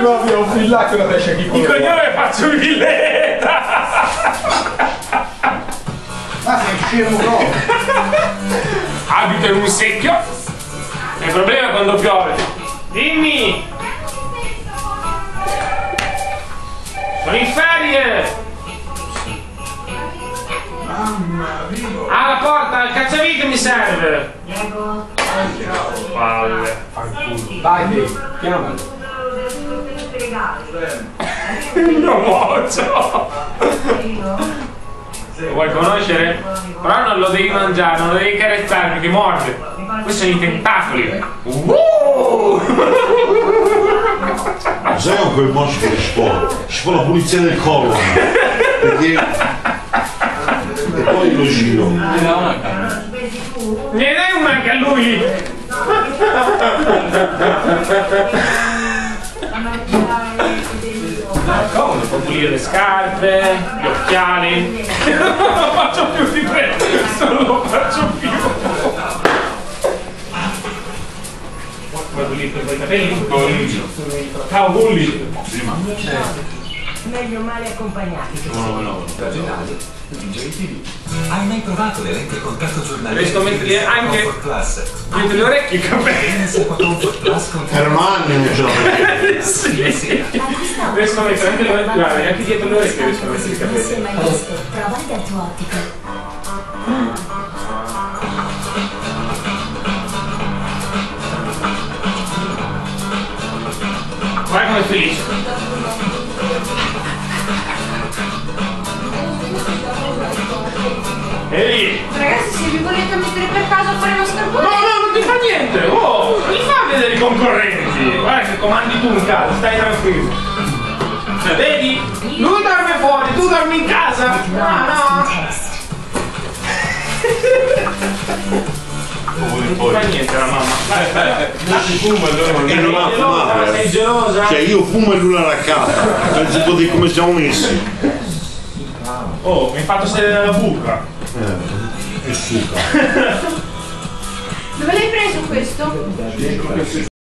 proprio un villaggio da pesce chi il cognome faccio il villetta. Ma sei scemo proprio. Abito in un secchio. Il problema è quando piove. Dimmi. Sono in ferie. Ah, la porta, il cacciavite mi serve. Palle. Dai, Dave, chiamalo. Non muoio. Lo vuoi conoscere? Però non lo devi mangiare, non lo devi carezzare perché morde. Questi sono i tentacoli. Sai con quel mocio che ci fa la pulizia del collo. Perché... E poi lo giro. Ne dai una anche a lui! Comodo, può pulire le scarpe, gli occhiali. Non lo faccio più di te, non lo faccio più. Vuoi pulire per i capelli? Ciao Gulli! Meglio male accompagnati. Hai mai provato le lenti a contatto giornaliere? Riesco a metterli anche dietro le orecchie i capelli. Erano anni non ce l'avevo. Sì. Riesco a mettere anche le orecchie, guarda, anche dietro le orecchie riesco a mettere i capelli. Prova dal tuo ottico. Guarda come è felice. Ehi! Ragazzi, se vi volete mettere per caso a fare uno scarpone... No, non ti fa niente! Oh! Non li fa vedere i concorrenti! Guarda che comandi tu in casa, stai tranquillo. Vedi? Lui dorme fuori, tu dormi in casa! No! Non ti fa niente la mamma. Vai. Si fuma E non ha fumato. Sei gelosa? Cioè io fumo e lui la raccata. Penso di come siamo messi. Oh, mi hai fatto sedere nella buca. Che suca. Dove l'hai preso questo?